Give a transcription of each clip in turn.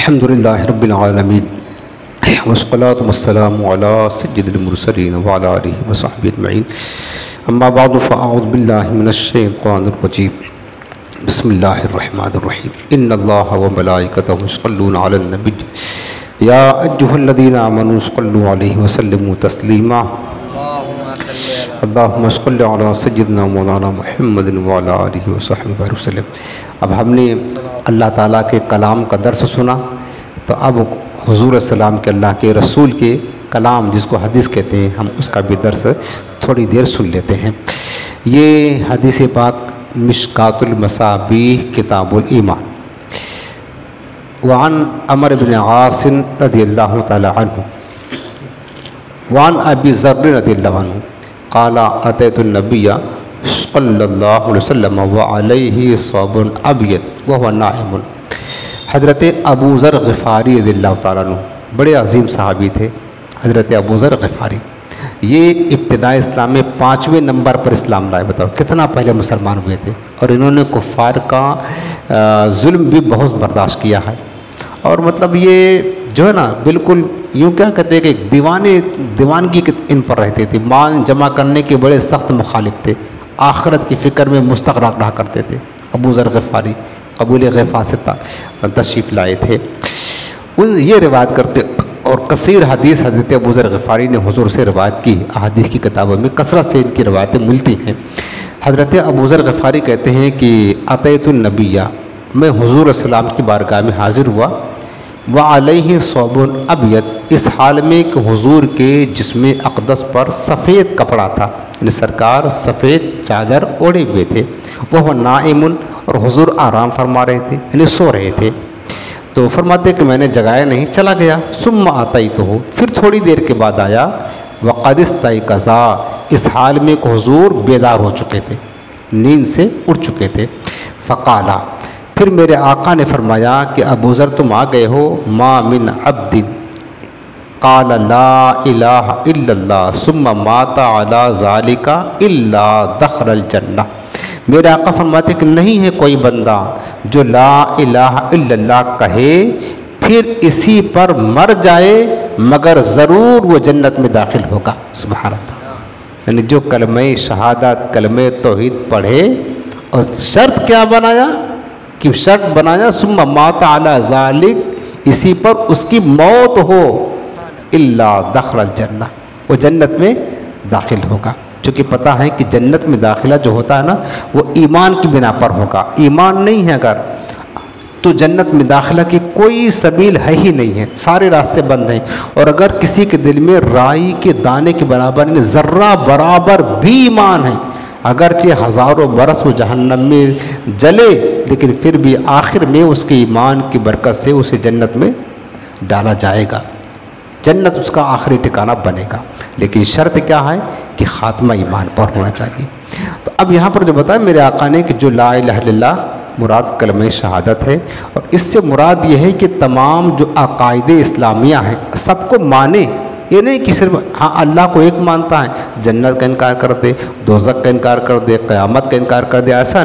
الحمدللہ رب العالمین والصلاة والسلام علی سید المرسلین وعلی آلہ وصحبہ اجمعین اما بعد فاعوذ باللہ من الشیطان الرجیم بسم اللہ الرحمن الرحیم ان اللہ وملائکتہ یصلون علی النبی یا ایھا الذین آمنوا صلوا علیہ وسلموا تسلیما اللہم صل علی سیدنا مولانا محمد وعلی آلہ وصحبہ وسلم۔ اب ہم نے اللہ تعالیٰ کے کلام کا درس سنا، تو اب حضور السلام کے اللہ کے رسول کے کلام جس کو حدیث کہتے ہیں، ہم اس کا بھی درس تھوڑی دیر سن لیتے ہیں۔ یہ حدیث پاک مشکات المصابیح کتاب الایمان۔ وعن عمر بن عاص رضی اللہ تعالی عنہ وعن ابی ذر رضی اللہ عنہ قال اتیت النبی صلی اللہ علیہ وسلم وعلیہ ثوب ابیض وهو نائم۔ حضرت ابو ذر غفاری رضی اللہ تعالیٰ عنہ بڑے عظیم صحابی تھے۔ حضرت ابو ذر غفاری یہ ابتدائی اسلام میں 5ویں نمبر پر اسلام لائے۔ بتاؤ کتنا پہلے مسلمان ہوئے تھے، اور انہوں نے کفار کا ظلم بھی بہت برداشت کیا ہے۔ اور مطلب یہ جو ہے نا بالکل یوں کیا کہتے ہیں کہ دیوانگی ان پر رہتے تھے، مال جمع کرنے کے بڑے سخت مخالف تھے، آخرت کی فکر میں مستغرق رہا کرتے تھے۔ ابو ذر غفاری قبول غفار سے تشریف لائے تھے۔ یہ روایت کرتے اور کثیر حدیث حضرت ابو ذر غفاری نے حضور سے روایت کی۔ احادیث کی کتابوں میں کثرت سے ان کی روایتیں ملتی ہیں۔ حضرت ابو ذر غفاری کہتے ہیں کہ اتیت النبی، میں حضور السلام کی بارگاہ میں حاضر ہوا، وعلیہ ثوب ابیض، اس حال میں کہ حضور کے جسم اقدس پر سفید کپڑا تھا، یعنی سرکار سفید چادر اوڑھے ہوئے تھے۔ وہ نائم، اور حضور آرام فرما رہے تھے، یعنی سو رہے تھے۔ تو فرماتے کہ میں نے جگایا نہیں، چلا گیا۔ ثم آتیتہ، پھر تھوڑی دیر کے بعد آیا، وقد استیقظ، اس حال میں کہ حضور بیدار ہو چکے تھے، نیند سے اٹھ چکے تھے۔ فقالا، پھر میرے آقا نے فرمایا کہ ابو ذر تم آ گئے ہو، ما من عبد قال لا الہ الا اللہ ثم مات علی ذالک الا دخل الجنہ۔ میرے آقا فرماتے کہ نہیں ہے کوئی بندہ جو لا الہ الا اللہ کہے پھر اسی پر مر جائے مگر ضرور وہ جنت میں داخل ہوگا۔ سبحان اللہ، یعنی جو کلمہ شہادت کلمہ توحید پڑھے اور شرط کیا بنایا کہ شرط بنایا ثم مات علی ذالک، اسی پر اس کی موت ہو، الا دخل الجنہ، وہ جنت میں داخل ہوگا۔ چونکہ پتہ ہے کہ جنت میں داخلہ جو ہوتا ہے نا وہ ایمان کی بنا پر ہوگا۔ ایمان نہیں ہے اگر تو جنت میں داخلہ کی کوئی سبیل ہے ہی نہیں ہے، سارے راستے بند ہیں۔ اور اگر کسی کے دل میں رائی کے دانے کے برابر یعنی ذرہ برابر بھی ایمان ہے، اگرچہ ہزاروں برس وہ جہنم میں جلے لیکن پھر بھی آخر میں اس کے ایمان کی برکت سے اسے جنت میں ڈالا جائے گا، جنت اس کا آخری ٹھکانہ بنے گا۔ لیکن شرط کیا ہے کہ خاتمہ ایمان پر ہونا چاہیے۔ تو اب یہاں پر جو بتایا میرے آقا نے کہ جو لا الہ الا اللہ مراد کلمہ شہادت ہے، اور اس سے مراد یہ ہے کہ تمام جو عقائد اسلامیہ ہیں سب کو مانے، یہ نہیں کہ صرف ہاں اللہ کو ایک مانتا ہے، جنت کا انکار کر دے، دوزخ کا انکار کر دے، قیامت کا انکار کر دے، ایسا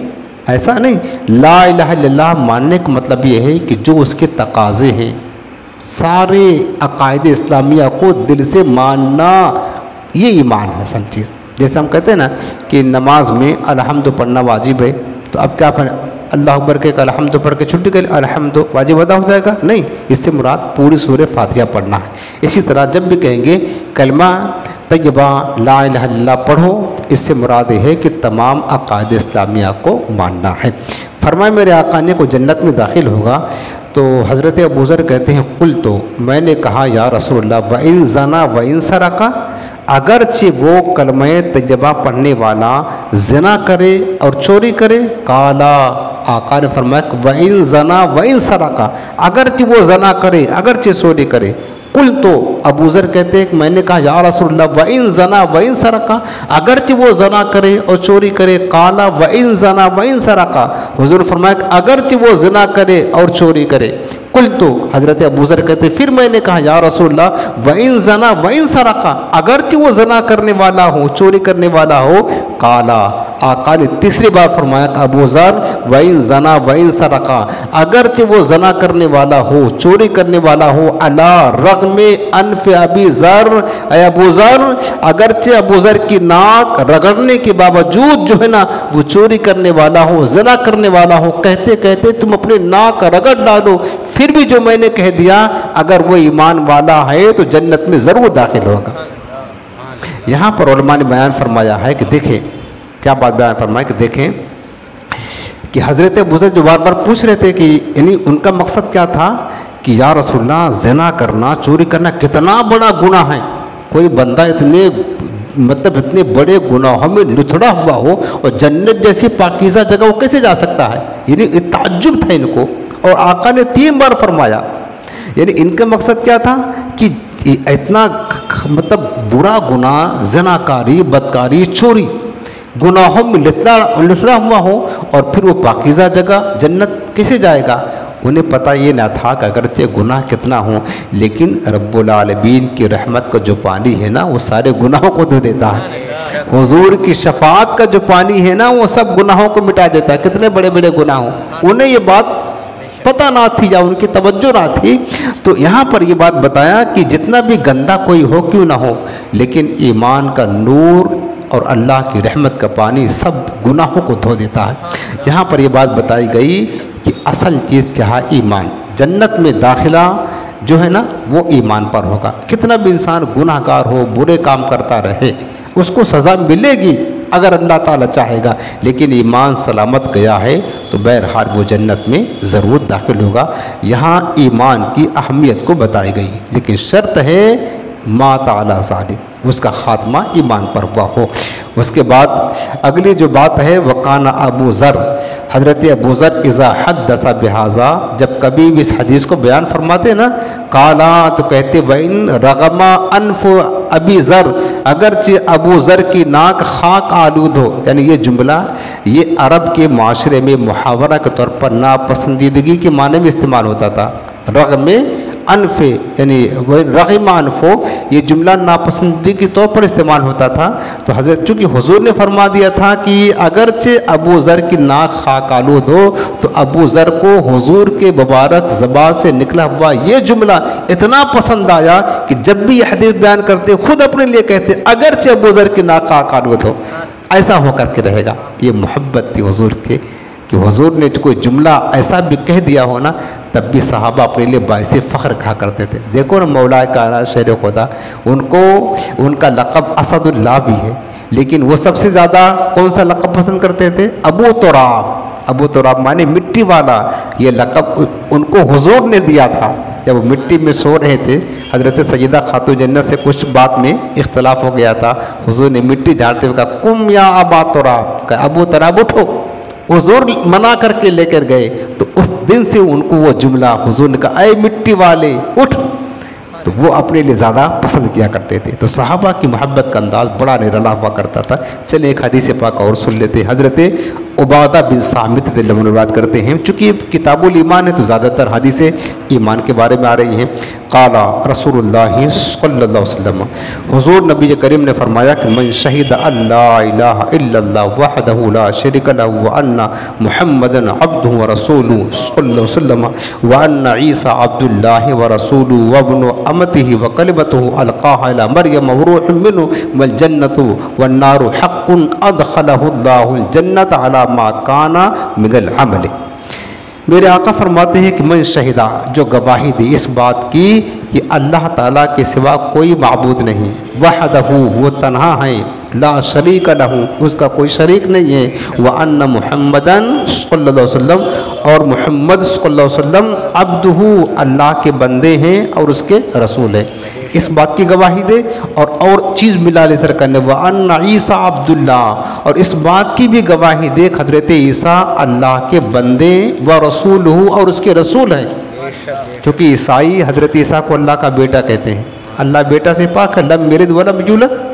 نہیں۔ لا الہ الا اللہ ماننے کا مطلب یہ ہے کہ جو اس کے تقاضے ہیں سارے عقائد اسلامیہ کو دل سے ماننا، یہ ایمان ہے اصل چیز۔ جیسے ہم کہتے ہیں نا کہ نماز میں الحمد پڑھنا واجب ہے، تو اب کیا پڑھیں، اللہ اکبر کے الحمد پڑھ کے چھٹی کر الحمد واجب ادا ہو جائے گا؟ نہیں، اس سے مراد پوری سورہ فاتحہ پڑھنا ہے۔ اسی طرح جب بھی کہیں گے کلمہ طیبہ لا الہ الا اللہ پڑھو، اس سے مراد یہ ہے کہ تمام عقائد اسلامیہ کو ماننا ہے۔ فرمائے میرے آقا نے کو جنت میں داخل ہوگا، تو حضرت ابو ذر کہتے ہیں قلت، میں نے کہا یا رسول اللہ وَإِن زَنَا وَإِن سَرَقَ، اگرچہ وہ کلمہ طیبہ پڑھنے والا زنا کرے اور چوری کرے، قالا، آقا نے فرمایا وَإِن زَنَا وَإِن سَرَقَ، اگرچہ وہ زنا کرے اگرچہ چوری کرے۔ قلت، ابو ذر کہتے ہیں کہ میں نے کہا یا رسول اللہ وَإِن زَنَا وَإِن سَرَقَ، اگرچہ وہ زنا کرے اور چوری کرے، قالا وَإِن زَنَا وَإِن سَرَقَ، حضور فرمایا کہ اگرچہ وہ زنا کرے اور چوری کرے، قلت حضرت ابو ذر کہتے پھر میں نے کہا یا رسول اللہ وَإِن زنا وَإِن سرقا اگرچہ وہ زنا کرنے والا ہو چوری کرنے والا ہو قالا آقا نے تیسری بار فرمایا کہ ابو ذر وَإِن زنا وَإِن سرقا اگرچہ وہ زنا کرنے والا ہو چوری کرنے والا ہو علی رغم انف ابی ذر اے ابو ذر اگرچہ ابو ذر کی ناک رگڑنے کے باوجود جو ہے نا وہ چوری کرنے والا ہو زنا کرنے والا ہو کہتے کہتے تم اپنے ناک رگڑ ڈالو پھر بھی جو میں نے کہہ دیا اگر وہ ایمان والا ہے تو جنت میں ضرور داخل ہوگا. یہاں پر علماء نے بیان فرمایا ہے کہ دیکھیں کیا بات بیان فرمایا کہ دیکھیں کہ حضرت ابو ذر جو بار بار پوچھ رہے تھے کہ یعنی ان کا مقصد کیا تھا کہ یا رسول اللہ زنا کرنا چوری کرنا کتنا بڑا گناہ ہے. کوئی بندہ اتنے بڑے گناہوں میں لتھڑا ہوا ہو اور جنت جیسی پاکیزہ جگہ وہ کیسے جا سکتا ہے. یعنی تعجب تھا ان کو اور آقا نے 3 بار فرمایا. یعنی ان کا مقصد کیا تھا کہ اتنا برا گناہ زناکاری بدکاری چوری گناہوں میں لتھڑا ہوا ہو اور پھر وہ پاکیزہ جگہ جنت کیسے جائے گا. انہیں پتہ یہ نہ تھا کہ اگرچہ گناہ کتنا ہوں لیکن رب العالمین کی رحمت کا جو پانی ہے نا وہ سارے گناہوں کو دھو دیتا ہے. حضور کی شفاعت کا جو پانی ہے نا وہ سب گناہوں کو مٹا دیتا ہے. کتنے بڑے بڑے گناہ ہوں انہیں یہ بات پتہ نہ تھی یا ان کی توجہ نہ تھی. تو یہاں پر یہ بات بتایا کہ جتنا بھی گندا کوئی ہو کیوں نہ ہو لیکن ایمان کا نور اور اللہ کی رحمت کا پانی سب گناہوں کو دھو دیتا ہے. یہاں پر یہ بات بتائی گئی کہ اصل چیز کیا ہے ایمان. جنت میں داخلہ جو ہے نا وہ ایمان پر ہوگا. کتنا بھی انسان گناہ گار ہو برے کام کرتا رہے اس کو سزا ملے گی اگر اللہ تعالیٰ چاہے گا لیکن ایمان سلامت گیا ہے تو بہرحال وہ جنت میں ضرور داخل ہوگا. یہاں ایمان کی اہمیت کو بتائی گئی لیکن شرط ہے مات علی ذالک اس کا خاتمہ ایمان پر ہوا ہو. اس کے بعد اگلی جو بات ہے وکان ابو ذر حضرت ابو ذر اذا حدث بہذا جب کبھی بھی اس حدیث کو بیان فرماتے نا قالا تو کہتے وَإِن رغم انف ابی ذر اگرچہ ابو ذر کی ناک خاک آلود ہو. یعنی یہ جملہ یہ عرب کے معاشرے میں محاورہ کے طور پر ناپسندیدگی کے معنی میں استعمال ہوتا تھا. رغم انف یعنی رغم انف یہ جملہ ناپسندیدگی کے طور پر استعمال ہوتا تھا. تو حضرت چونکہ حضور نے فرما دیا تھا کہ اگرچہ ابو ذر کی ناک خاک آلود ہو تو ابو ذر کو حضور کے مبارک زبان سے نکلا ہوا یہ جملہ اتنا پسند آیا کہ جب بھی یہ حدیث بیان کرتے خود اپنے لیے کہتے اگرچہ ابو ذر کی ناک خاک آلود ہو ایسا ہو کر کے رہے گا. یہ محبت تھی حضور کے کہ حضور نے کوئی جملہ ایسا بھی کہہ دیا ہو نا تب بھی صحابہ اپنے لیے باعث فخر کہا کرتے تھے. دیکھو نا مولا کائنات شیر خدا ان کا لقب اسد اللہ بھی ہے لیکن وہ سب سے زیادہ کون سا لقب پسند کرتے تھے ابو تراب. ابو تراب معنی مٹی والا. یہ لقب ان کو حضور نے دیا تھا جب وہ مٹی میں سو رہے تھے. حضرت سیدہ خاتون جنت سے کچھ بات میں اختلاف ہو گیا تھا. حضور نے مٹی جھاڑتے ہوئے کہا کم یا ابا تراب کہ ابو تراب اٹھو. حضور منع کر کے لے کر گئے تو اس دن سے ان کو وہ جملہ حضور نے کہا اے مٹی والے اٹھ تو وہ اپنے لیے زیادہ پسند کیا کرتے تھے. تو صحابہ کی محبت کا انداز بڑا نرالا ہوا کرتا تھا. چلے ایک حدیث پاک اور سن لیتے. حضرت عبادہ بن صامت رضی اللہ عنہ روایت کرتے ہیں چونکہ کتاب الایمان ہے تو زیادہ تر حدیثیں ایمان کے بارے میں آ رہی ہیں. قال رسول اللہ صلی اللہ علیہ وسلم حضور نبی کریم نے فرمایا کہ من شہد اللہ الہ الا اللہ وحدہ لا شریک لہ وان محمدا عبدہ ورسولہ صلی اللہ علیہ وسلم وان عیسی عبد اللہ ورسولہ وابن امته وكلمته القاها الى مريم وروح منه والجنه والنار حق ادخله الله الجنه على ما كان من العمل. میرے آقا فرماتے ہیں کہ من شہدہ جو گواہی دی اس بات کی کہ اللہ تعالیٰ کے سوا کوئی معبود نہیں وحدہ وہ تنہا ہے لا شریک لہ اس کا کوئی شریک نہیں ہے وان محمدا صلی اللہ علیہ وسلم اور محمد صلی اللہ علیہ وسلم عبدہ اللہ کے بندے ہیں اور اس کے رسول ہیں. اس بات کی گواہی دے اور چیز ملا لے سر کرنے وان عیسی عبد اللہ اور اس بات کی بھی گواہی دے حضرت عیسیٰ اللہ کے بندے و رسولہ اور اس کے رسول ہیں. کیونکہ عیسائی حضرت عیسیٰ کو اللہ کا بیٹا کہتے ہیں. اللہ بیٹا سے پاک ہے لم یلد ولم یولد.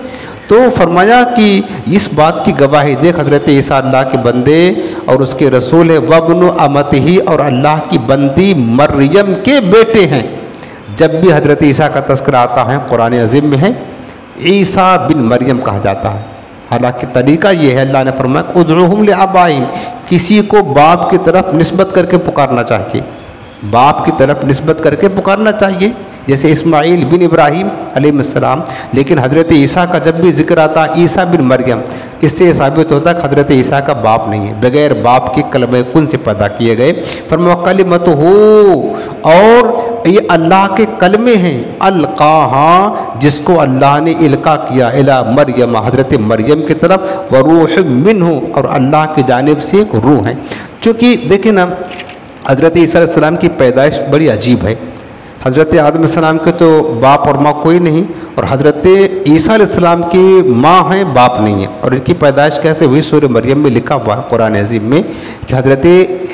تو فرمایا کہ اس بات کی گواہی دے حضرت عیسیٰ اللہ کے بندے اور اس کے رسول ہے، وابن امتہ، اور اللہ کی بندی مریم کے بیٹے ہیں۔ جب بھی حضرت عیسیٰ کا تذکرہ آتا ہے قرآن عظیم میں ہے عیسیٰ بن مریم کہا جاتا ہے۔ حالانکہ طریقہ یہ ہے، اللہ نے فرمایا ادعوہم لآبائہم، کسی کو باپ کی طرف نسبت کر کے پکارنا چاہیے، باپ کی طرف نسبت کر کے پکارنا چاہیے، جیسے اسماعیل بن ابراہیم علیہ السلام۔ لیکن حضرت عیسیٰ کا جب بھی ذکر آتا ہے عیسیٰ بن مریم، اس سے یہ ثابت ہوتا ہے کہ حضرت عیسیٰ کا باپ نہیں ہے، بغیر باپ کے کلمہ کن سے پیدا کیے گئے۔ فرمایا کلمتہ، اور یہ اللہ کے کلمے ہیں، القاہا، جس کو اللہ نے القا کیا، الی مریم، حضرت مریم کی طرف، وروح منہ، اور اللہ کی جانب سے ایک روح ہے۔ چونکہ دیکھیں نا حضرت عیسیٰ علیہ السلام کی پیدائش بڑی عجیب ہے۔ حضرت آدم علیہ السلام کے تو باپ اور ماں کوئی نہیں، اور حضرت عیسیٰ علیہ السلام کی ماں ہیں، باپ نہیں ہے، اور ان کی پیدائش کیسے ہوئی؟ سورہ مریم میں لکھا ہوا ہے قرآن عظیم میں کہ حضرت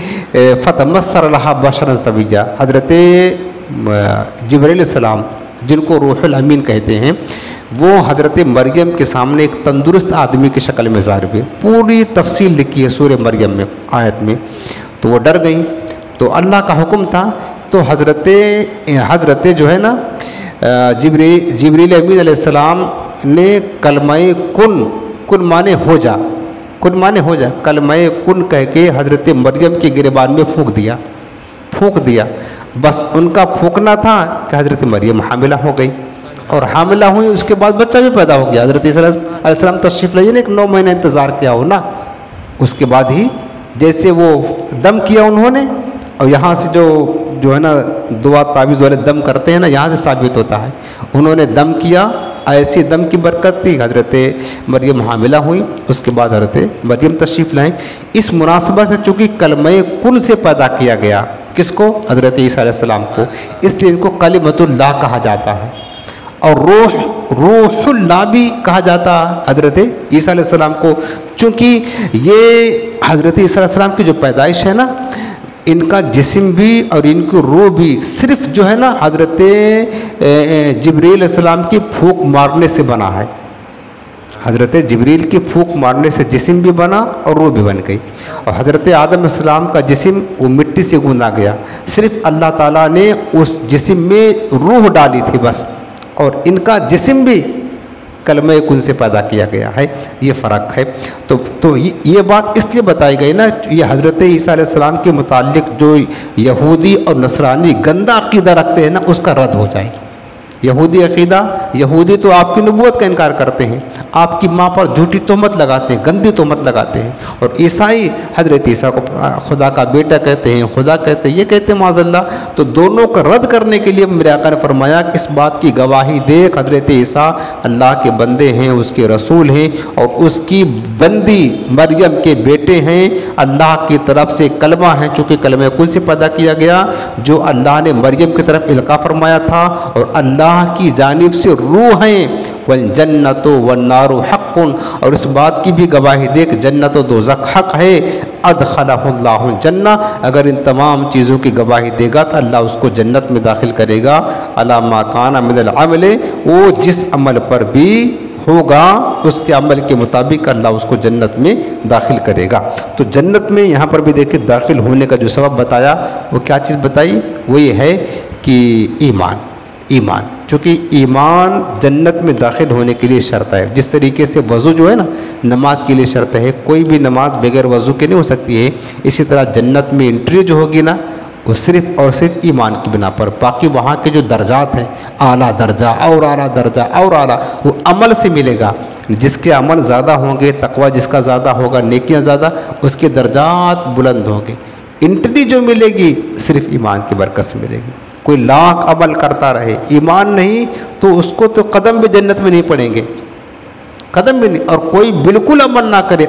فتمثل لها بشرا سویا، حضرت جبرائیل علیہ السلام جن کو روح الامین کہتے ہیں، وہ حضرت مریم کے سامنے ایک تندرست آدمی کی شکل میں ظاہر ہوئے۔ پوری تفصیل لکھی ہے سورہ مریم میں، آیت میں۔ تو وہ ڈر گئیں، تو اللہ کا حکم تھا، تو حضرت جو ہے نا جبریل امین علیہ السلام نے کلمہ کن مانے ہو جا، کن مانے ہو جا، کلمہ کن کہہ کے حضرت مریم کے گریبان میں پھونک دیا۔ بس ان کا پھونکنا تھا کہ حضرت مریم حاملہ ہو گئی، اور حاملہ ہوئی، اس کے بعد بچہ بھی پیدا ہو گیا۔ حضرت عیسیٰ علیہ السلام تشریف لائے، ایک 9 مہینہ انتظار کیا ہو نا، اس کے بعد ہی جیسے وہ دم کیا انہوں نے، اور یہاں سے جو ہے نا دعا تعویذ والے دم کرتے ہیں نا، یہاں سے ثابت ہوتا ہے انہوں نے دم کیا، ایسی دم کی برکت تھی، حضرت مریم حاملہ ہوئی، اس کے بعد حضرت مریم تشریف لائیں۔ اس مناسبت سے چونکہ کلمہ کن سے پیدا کیا گیا، کس کو؟ حضرت عیسیٰ علیہ السلام کو، اس لیے ان کو کلمۃ اللہ کہا جاتا ہے، اور روح اللہ بھی کہا جاتا ہے حضرت عیسیٰ علیہ السلام کو، چونکہ یہ حضرت عیسیٰ علیہ السلام کی جو پیدائش ہے نا، ان کا جسم بھی اور ان کی روح بھی صرف جو ہے نا حضرت جبریل علیہ السلام کی پھونک مارنے سے بنا ہے۔ حضرت جبریل کی پھونک مارنے سے جسم بھی بنا اور روح بھی بن گئی، اور حضرت آدم علیہ السلام کا جسم وہ مٹی سے گوندا گیا، صرف اللہ تعالیٰ نے اس جسم میں روح ڈالی تھی بس، اور ان کا جسم بھی کلمہ کن سے پیدا کیا گیا ہے، یہ فرق ہے۔ تو یہ بات اس لیے بتائی گئی نا، یہ حضرت عیسیٰ علیہ السلام کے متعلق جو یہودی اور نصرانی گندا عقیدہ رکھتے ہیں نا، اس کا رد ہو جائے گی۔ یہودی عقیدہ، یہودی تو آپ کی نبوت کا انکار کرتے ہیں، آپ کی ماں پر جھوٹی تہمت لگاتے ہیں، گندی تہمت لگاتے ہیں، اور عیسائی حضرت عیسیٰ کو خدا کا بیٹا کہتے ہیں، خدا کہتے ہیں، یہ کہتے ہیں معاذ اللہ۔ تو دونوں کا رد کرنے کے لیے میرے آقا نے فرمایا کہ اس بات کی گواہی دے حضرت عیسیٰ اللہ کے بندے ہیں، اس کے رسول ہیں، اور اس کی بندی مریم کے بیٹے ہیں، اللہ کی طرف سے کلمہ ہیں، چونکہ کلمہ کل سے پیدا کیا گیا، جو اللہ نے مریم کی طرف القا فرمایا تھا، اور اللہ کی جانب سے روح ہیں، والجنت والنار حق، اور اس بات کی بھی گواہی دے کہ جنت و دوزخ حق ہے، ادخلہ اللہ الجنہ، اگر ان تمام چیزوں کی گواہی دے گا تو اللہ اس کو جنت میں داخل کرے گا، علی ما کان من العمل، وہ جس عمل پر بھی ہوگا اس کے عمل کے مطابق اللہ اس کو جنت میں داخل کرے گا۔ تو جنت میں یہاں پر بھی دیکھیں داخل ہونے کا جو سبب بتایا، وہ کیا چیز بتائی؟ وہ یہ ہے کہ ایمان، چونکہ ایمان جنت میں داخل ہونے کے لیے شرط ہے۔ جس طریقے سے وضو جو ہے نا نماز کے لیے شرط ہے، کوئی بھی نماز بغیر وضو کے نہیں ہو سکتی ہے، اسی طرح جنت میں انٹری جو ہوگی نا وہ صرف اور صرف ایمان کی بنا پر، باقی وہاں کے جو درجات ہیں، اعلیٰ درجہ اور اعلیٰ درجہ اور اعلیٰ، وہ عمل سے ملے گا۔ جس کے عمل زیادہ ہوں گے، تقوی جس کا زیادہ ہوگا، نیکیاں زیادہ، اس کے درجات بلند ہوں گے۔ انٹری جو ملے گی صرف ایمان کی برکت سے ملے گی۔ کوئی لاکھ عمل کرتا رہے، ایمان نہیں تو اس کو تو قدم بھی جنت میں نہیں پڑیں گے، قدم بھی نہیں۔ اور کوئی بالکل عمل نہ کرے،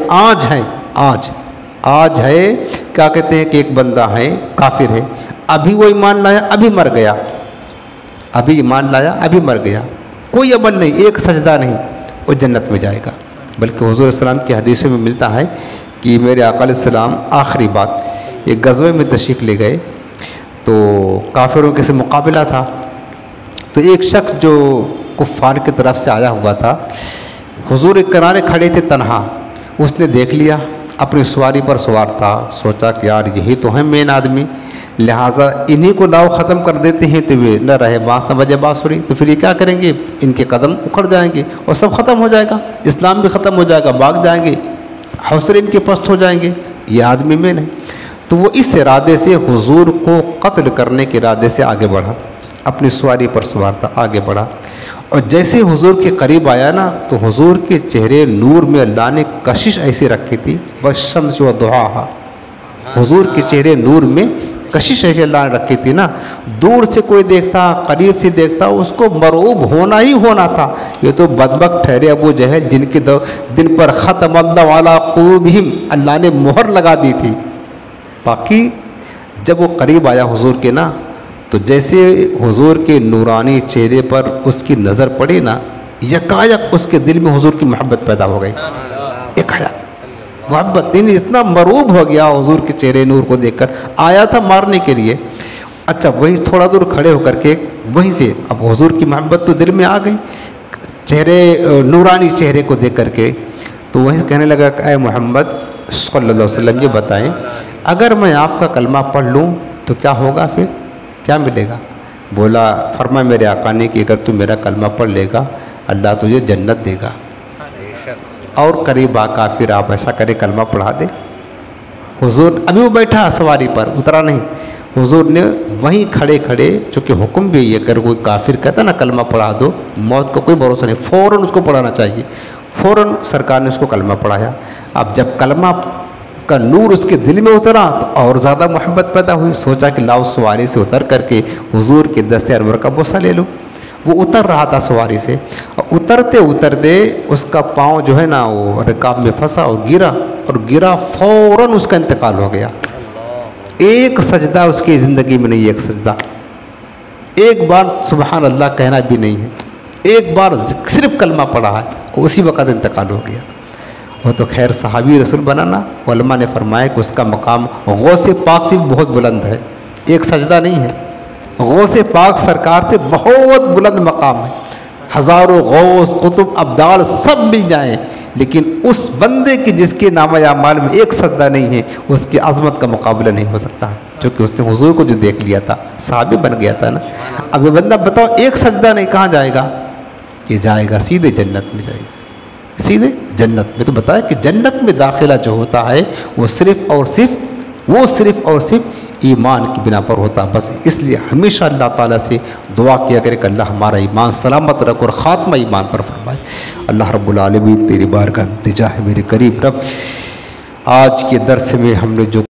آج ہے کیا کہتے ہیں کہ ایک بندہ ہے کافر ہے، ابھی وہ ایمان لایا ابھی مر گیا، ابھی ایمان لایا ابھی مر گیا، کوئی عمل نہیں، ایک سجدہ نہیں، وہ جنت میں جائے گا۔ بلکہ حضور صلی اللہ علیہ وسلم کی حدیثوں میں ملتا ہے کہ میرے آقا علیہ السلام آخری بات ایک غزوے میں تشریف لے گئے، تو کافروں کے سے مقابلہ تھا، تو ایک شخص جو کفار کی طرف سے آیا ہوا تھا، हुजूर एक किनारे खड़े थे तन्हा, उसने देख लिया अपनी सवारी पर सवार था, सोचा कि यार यही तो है मेन आदमी, लिहाजा इन्हीं को लाओ ख़त्म कर देते हैं तो वे न रहे बाँस न बजे बाँसुरी, तो फिर ये क्या करेंगे, इनके कदम उखड़ जाएंगे और सब ख़त्म हो जाएगा, इस्लाम भी ख़त्म हो जाएगा, भाग जाएंगे, हौसले इनके पस्त हो जाएंगे, ये आदमी मेन है। तो वो इस इरादे से हुजूर को कत्ल करने के इरादे से आगे बढ़ा, अपनी सवारी पर सवार था, आगे बढ़ा। और जैसे हुजूर के करीब आया ना, तो हुजूर के चेहरे नूर में अल्लाह ने कशिश ऐसी रखी थी, वशम्स व दुहाहा, हुजूर के चेहरे नूर में कशिश ऐसी अल्लाह ने रखी थी ना, दूर से कोई देखता, करीब से देखता, उसको मरूब होना ही होना था। ये तो बदबख्त ठहरे अबू जहल, जिनके दिन पर ख़त्म अल्लाह अला क़ुलूबिहिम, अल्लाह ने मोहर लगा दी थी। बाकी जब वो करीब आया हुजूर के ना, तो जैसे हुजूर के नूरानी चेहरे पर उसकी नज़र पड़ी ना, यकायक उसके दिल में हुजूर की मोहब्बत पैदा हो गई, यकायक मोहब्बत, इतना मरूब हो गया हुजूर के चेहरे नूर को देखकर। आया था मारने के लिए, अच्छा वही थोड़ा दूर खड़े होकर के वहीं से अब हुजूर की मोहब्बत तो दिल में आ गई, चेहरे नूरानी चेहरे को देख करके, तो वहीं कहने लगा कि ऐ मोहम्मद सल्लल्लाहु अलैहि वसल्लम ये बताएं, अगर मैं आपका कलमा पढ़ लूँ तो क्या होगा, फिर क्या मिलेगा? बोला, फरमा मेरे आका ने कि अगर तू मेरा कलमा पढ़ लेगा अल्लाह तुझे जन्नत देगा। और करीब आका, फिर आप ऐसा करें कलमा पढ़ा दे। हुजूर अभी वो बैठा सवारी पर, उतरा नहीं, हुजूर ने वहीं खड़े खड़े, चूँकि हुक्म भी ये, अगर कोई काफिर कहता ना कलमा पढ़ा दो, मौत का कोई भरोसा नहीं, फ़ौरन उसको पढ़ाना चाहिए। फ़ौरन सरकार ने उसको कलमा पढ़ाया। अब जब कलमा का नूर उसके दिल में उतरा तो और ज़्यादा मोहब्बत पैदा हुई, सोचा कि लाओ सवारी से उतर करके हुजूर के दस्ते अनवर का बोसा ले लो। वो उतर रहा था सवारी से, और उतरते उतरते उसका पाँव जो है ना वो रिकाब में फंसा और गिरा, फ़ौरन उसका इंतकाल हो गया। एक सजदा उसकी ज़िंदगी में नहीं, एक सजदा, एक बार सुबहान अल्लाह कहना भी नहीं है, एक बार सिर्फ कलमा पढ़ा है, उसी वक़्त इंतकाल हो गया। वो तो खैर सहाबी रसूल बना ना, उलमा ने फरमाया कि उसका मकाम गौसे पाक से भी बहुत बुलंद है, एक सजदा नहीं है, गौसे पाक सरकार से बहुत बुलंद मकाम है। हज़ारों गौस कुतुब अब्दाल सब मिल जाएं, लेकिन उस बंदे की जिसके नामा अमाल में एक सजदा नहीं है, उसकी अज़मत का मुकाबला नहीं हो सकता, क्योंकि उसने हुजूर को जो देख लिया था, सहाबी बन गया था ना। अब ये बंदा बताओ एक सजदा नहीं, कहाँ जाएगा? ये जाएगा सीधे जन्नत में, जाएगा सीधे जन्नत में। तो बताया कि जन्नत में दाखिला जो होता है वो सिर्फ़ और सिर्फ ईमान की बिना पर होता। बस इसलिए हमेशा अल्लाह ताला से दुआ किया करे कि अल्लाह हमारा ईमान सलामत रख और ख़ात्मा ईमान पर फरमाए। अल्लाह रब्बुल आलमीन तेरी बारगाह में इल्तिजा है मेरे करीब रब, आज के दर्स में हमने जो